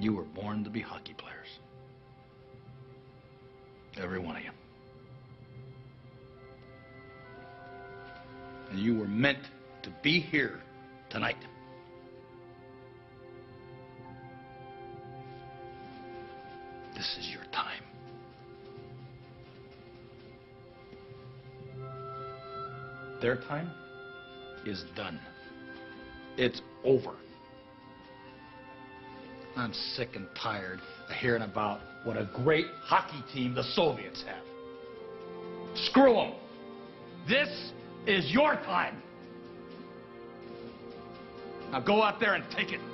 You were born to be hockey players. Every one of you. And you were meant to be here tonight. This is your time. Their time is done. It's over. I'm sick and tired of hearing about what a great hockey team the Soviets have. Screw them. This is your time. Now go out there and take it.